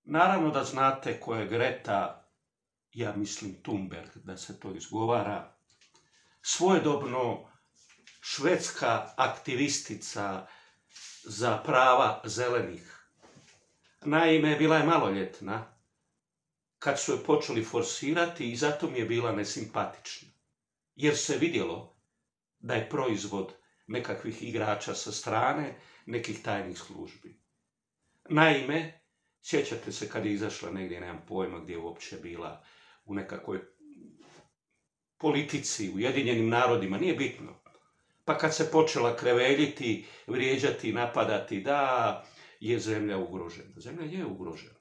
Naravno da znate ko je Greta, ja mislim Thunberg da se to izgovara, svojedobno švedska aktivistica za prava zelenih. Naime, bila je maloljetna kad su je počeli forsirati i zato mi je bila nesimpatična. Jer se vidjelo da je proizvod nekakvih igrača sa strane, nekih tajnih službi. Naime, sjećate se kad je izašla negdje, nemam pojma gdje je uopće bila, u nekakvoj politici, Ujedinjenim narodima, nije bitno. Pa kad se počela kreveljiti, vrijeđati, napadati da je zemlja ugrožena. Zemlja je ugrožena.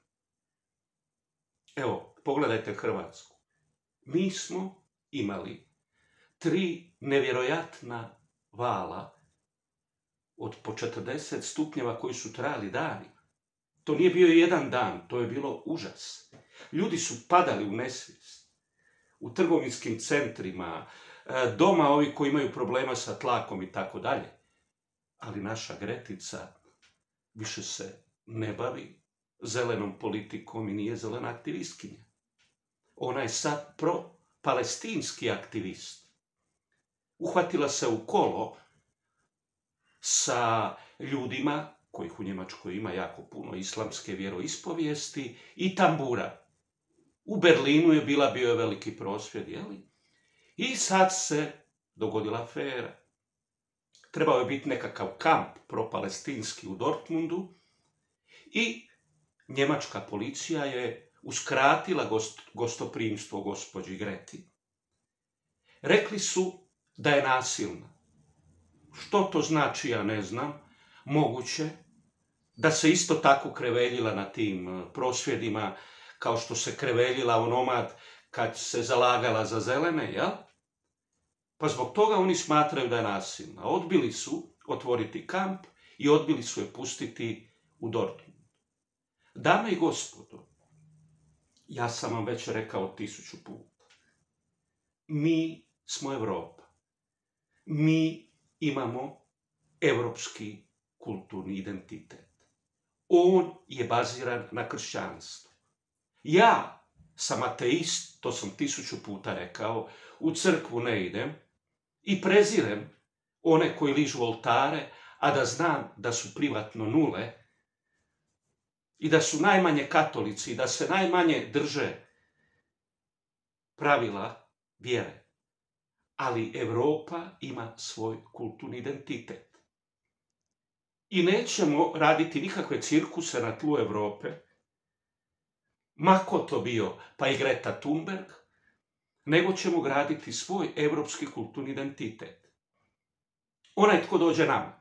Evo, pogledajte Hrvatsku. Mi smo imali 3 nevjerojatna vala od po 40 stupnjeva koji su trajali danima. To nije bio jedan dan, to je bilo užas. Ljudi su padali u nesvijest. U trgovinskim centrima, doma ovi koji imaju problema sa tlakom i tako dalje. Ali naša Gretica više se ne bavi zelenom politikom i nije zelena aktivistkinja. Ona je sad pro-palestinski aktivist. Uhvatila se u kolo sa ljudima, kojih u Njemačkoj ima jako puno, islamske vjeroispovijesti i tambura. U Berlinu je bio je veliki prosvjed, jeli? I sad se dogodila afera. Trebao je biti nekakav kamp pro-palestinski u Dortmundu i njemačka policija je uskratila gostoprimstvo gospođi Greti. Rekli su da je nasilna. Što to znači, ja ne znam. Moguće da se isto tako kreveljila na tim prosvjedima kao što se kreveljila onomad kad se zalagala za zelene, jel? Pa zbog toga oni smatraju da je nasilna. Odbili su otvoriti kamp i odbili su je pustiti u Dortmund. Dame i gospodo, ja sam vam već rekao 1000 puta. Mi smo Europa. Mi imamo evropski kulturni identitet. On je baziran na kršćanstvu. Ja sam ateist, to sam 1000 puta rekao, u crkvu ne idem i prezirem one koji ližu oltare, a da znam da su privatno nule i da su najmanje katolici i da se najmanje drže pravila vjere. Ali Europa ima svoj kulturni identitet. I nećemo raditi nikakve cirkuse na tlu Europe, ma ko to bio, pa i Greta Thunberg, nego ćemo graditi svoj evropski kulturni identitet. Onaj tko dođe nama,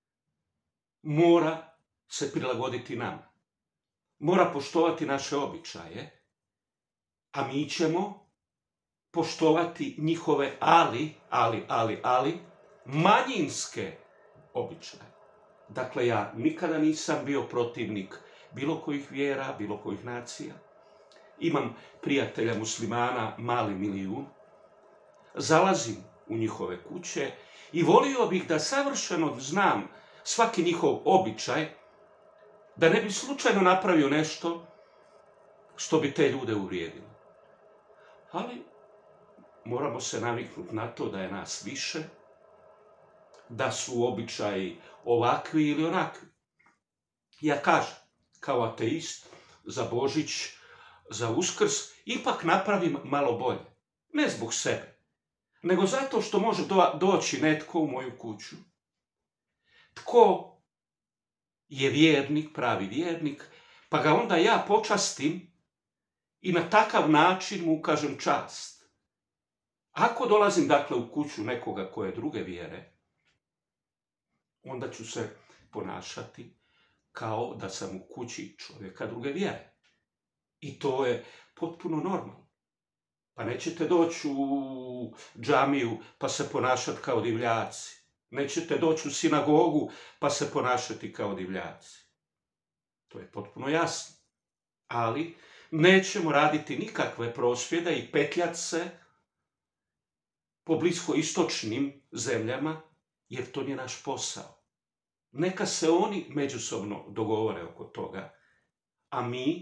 mora se prilagoditi nama. Mora poštovati naše običaje, a mi ćemo poštovati njihove ali, manjinske običaje. Dakle, ja nikada nisam bio protivnik bilo kojih vjera, bilo kojih nacija. Imam prijatelja muslimana, mali milijun. Zalazim u njihove kuće i volio bih da savršeno znam svaki njihov običaj, da ne bi slučajno napravio nešto što bi te ljude uvrijedilo. Ali moramo se naviknuti na to da je nas više, da su običaji ovakvi ili onakvi. Ja kažem, kao ateist, za Božić, za Uskrs, ipak napravim malo bolje. Ne zbog sebe, nego zato što može doći netko u moju kuću. Tko je vjernik, pravi vjernik, pa ga onda ja počastim i na takav način mu ukažem čast. Ako dolazim, dakle, u kuću nekoga koje druge vjere, onda ću se ponašati kao da sam u kući čovjeka druge vjere. I to je potpuno normalno. Pa nećete doći u džamiju pa se ponašati kao divljaci. Nećete doći u sinagogu pa se ponašati kao divljaci. To je potpuno jasno. Ali nećemo raditi nikakve prosvjede i petljati se po bliskoistočnim zemljama, jer to nije naš posao. Neka se oni međusobno dogovore oko toga, a mi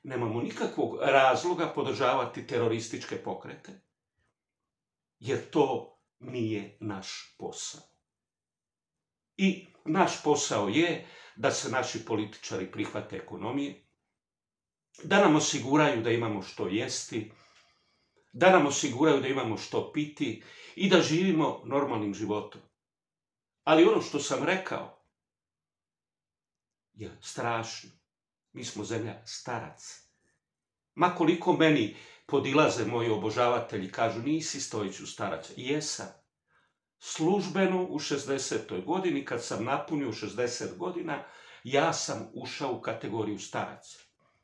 nemamo nikakvog razloga podržavati terorističke pokrete, jer to nije naš posao. I naš posao je da se naši političari prihvate ekonomije, da nam osiguraju da imamo što jesti, da nam osiguraju da imamo što piti i da živimo normalnim životom. Ali ono što sam rekao je strašno. Mi smo zemlja staraca. Ma koliko meni podilaze moji obožavatelji, kažu nisi Stojiću staraca. Jesam. Službeno u 60. godini, kad sam napunio 60 godina, ja sam ušao u kategoriju staraca.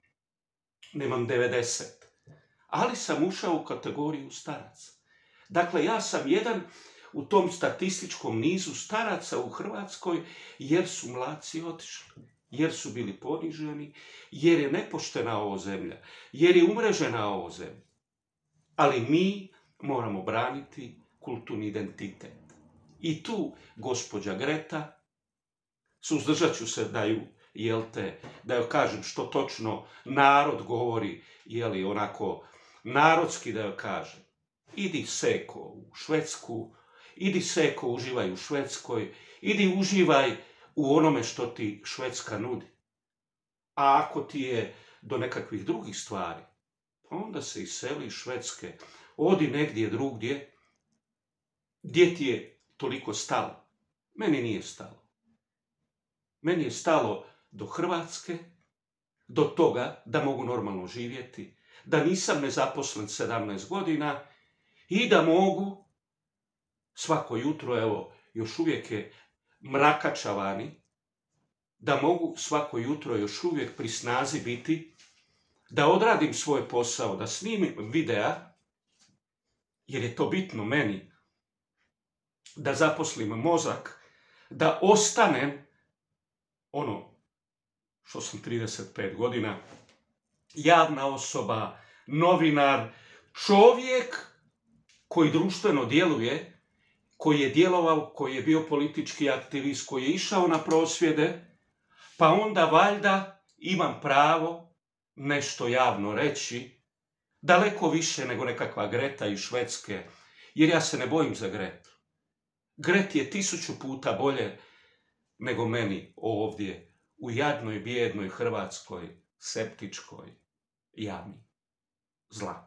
Nemam 90, ali sam ušao u kategoriju staraca. Dakle, ja sam jedan u tom statističkom nizu staraca u Hrvatskoj, jer su mladci otišli, jer su bili poniženi, jer je nepoštena ovo zemlja, jer je umrežena ovo zemlja. Ali mi moramo braniti kulturni identitet. I tu gospođa Greta, suzdržat ću se da joj kažem što točno narod govori, onako narodski da joj kažem. Idi seko u Švedsku, idi seko uživaj u Švedskoj, idi uživaj u onome što ti Švedska nudi. A ako ti je do nekakvih drugih stvari, onda se iseli iz Švedske, odi negdje drugdje, gdje ti je toliko stalo. Meni nije stalo. Meni je stalo do Hrvatske, do toga da mogu normalno živjeti, da nisam nezaposlen 17 godina i da mogu svako jutro, evo, još uvijek je mrakača vani, da mogu svako jutro još uvijek pri snazi biti, da odradim svoj posao, da snimim videa, jer je to bitno meni, da zaposlim mozak, da ostanem ono što sam 35 godina, javna osoba, novinar, čovjek koji društveno djeluje, koji je djelovao, koji je bio politički aktivist, koji je išao na prosvjede, pa onda valjda imam pravo nešto javno reći, daleko više nego nekakva Greta iz Švedske, jer ja se ne bojim za Gretu. Greti je 1000 puta bolje nego meni ovdje u jadnoj, bijednoj Hrvatskoj, septičkoj jami zla.